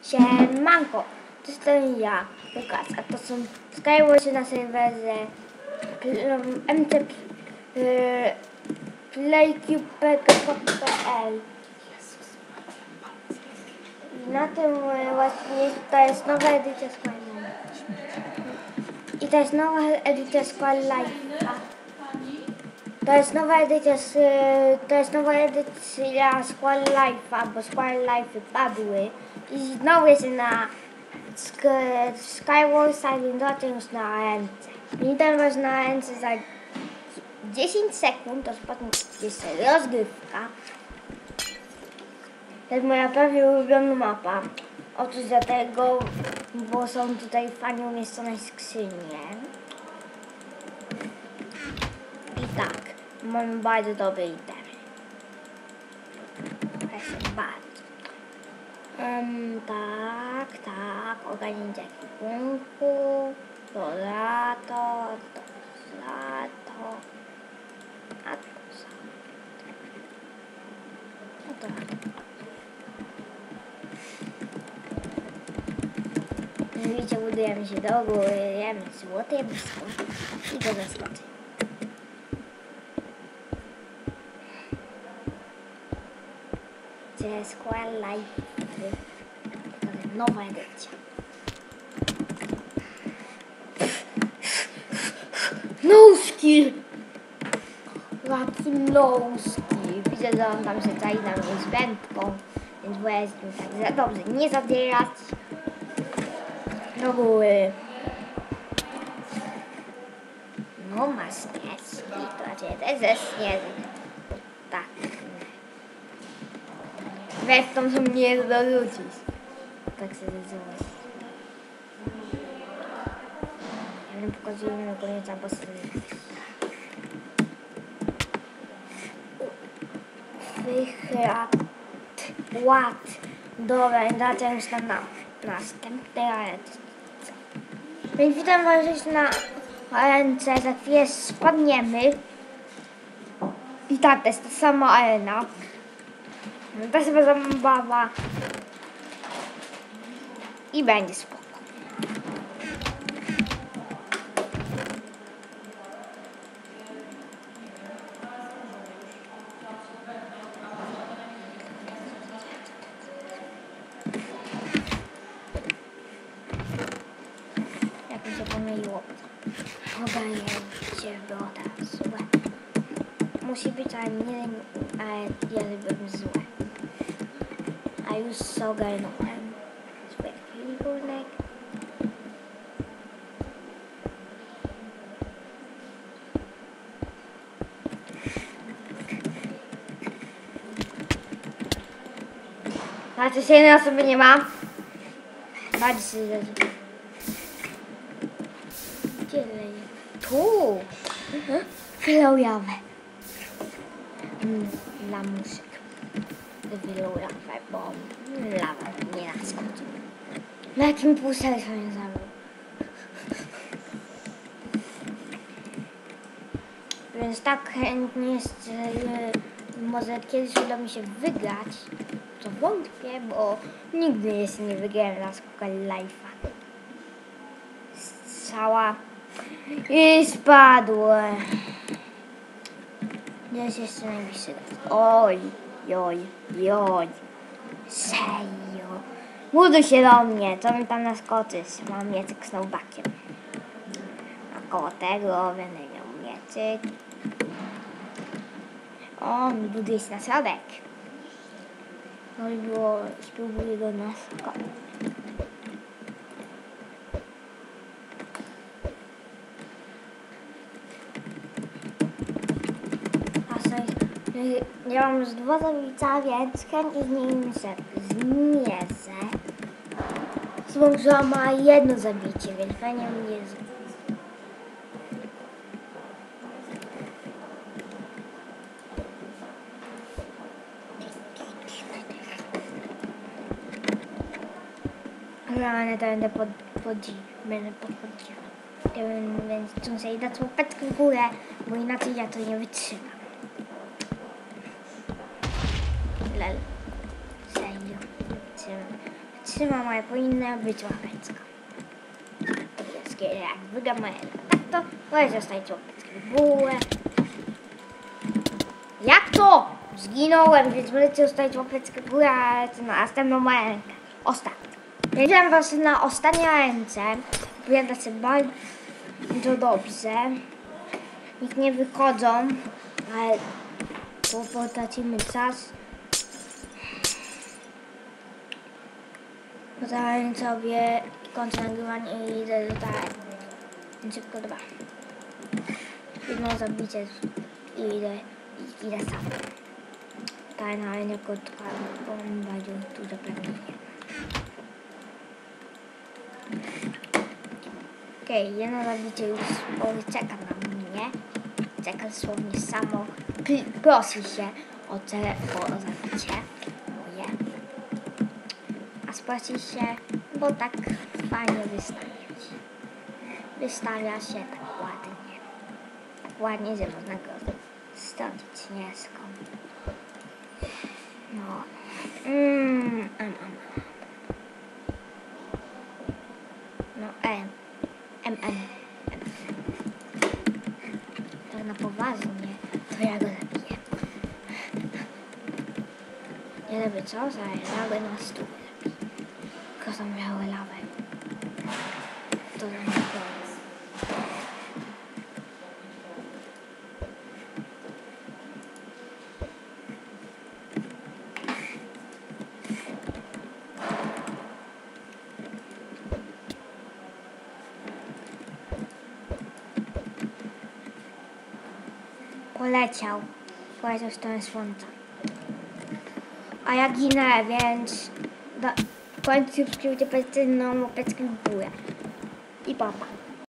Siemanko, to jestem ja, Lukas, a to są Skywarsy na serwerze MC playcube.pl. I na tym właśnie to jest nowa edycja Squad Life. I to jest nowa edycja Squad Life. To jest nowa edycja Squad Life'a, bo Squad Life padły. I znowu jest na Skywars Island, już na ANC. I tam was na ANC za 10 sekund, to potem jest rozgrywka. To jest moja prawie ulubiona mapa. Otóż dlatego, bo są tutaj fajnie umieszczone skrzynie. I tak, mamy bardzo dobre itemy. Proszę bardzo. Tak, ogarnięcie ekwipunku, to lato, a to co? No to widzicie, budujemy się do góry, jemy złote jabłuszko i go zaskoczy. Squad Life, nowa edycja. No skill! Jaki no skill! Widzę, że on tam się czai na mnie z wędką, więc wolę z nim tak za dobrze nie zabierać. Do góry. No ma śnieżki, to znaczy też ze śnieżek. Tak. Resztą się mnie dorzucić. Tak się zdarzyło. Ja wam pokazuję na koniec apostolów. Ład. Dobra, dajcie już na następnej arence. Więc witam was na arence, za chwilę spadniemy. I tak, to jest ta sama arena. To jest zabawa i będzie spoko. Jak mi się pomyliło, ogarnięcie broda, złe. Musi być, ale nie, ale ja lubię złe. A już ogarnąłem swój ekwipunek. Znaczy się na sobie nie mam. Bardziej się zadziwi. Gdzie leje? Tu! Wylojawe. Lamusek. Wylojawe, bo lawa nie naskoczy. Na jakim półselstwie nie zabrał? Więc tak chętnie może kiedyś uda mi się wygrać. To wątpię, bo nigdy jeszcze nie wygrałem na Squad Life'a. Strzała i spadłem. Jest jeszcze najbliższy raz. Oj. Serio. Buduj się do mnie, co mi tam naskoczysz? Mam miecyk z snowbackiem. A koło tego będę miał miecyk. O, mi buduje się na środek. No i było, spróbuję go naskoczyć. Ja mam już 2 zabicia, więc chętnie z nim się zmierzę. Zmążyła ma 1 zabicie, więc fajnie mnie ale to będę podchodziła. Więc muszę dać łapeczkę w górę, bo inaczej ja to nie wytrzymam. Lel. Serio. trzyma moje, powinna być łapeczka. Jak wygra moje, tak to możecie zostawić łapeczkę w górę. Jak to? Zginąłem, więc możecie zostawić łapeczkę w górę, ale to na następną moją rękę. Ostatnią. Wiedziałem was na ostatniej ręce. Opowiada się bardzo dobrze. Nikt nie wychodzą, ale potracimy czas. Pozwolę sobie kończę nagrywanie i idę do toalety. Szybko dwa. Jedno zabicie i idę sam. Tajna, ale nie kotka, bo mam bardzo duże pragnienie. Okej, jedno zabicie już czeka na mnie. Czeka dosłownie samo. Prosi się o zabicie moje. A sprosi się, bo tak fajnie wystawia się tak ładnie. Tak ładnie, że można go stąd nieską. No. No, tak na poważnie, to ja go zabiję. Nie robię co? Zaraz na stół. Tylko są miały lawę. To za mnie koniec. Poleciał w stronę słońca. A ja ginę, więc w końcu subskrybujcie pozytywną łapeczkę w górę. I papa.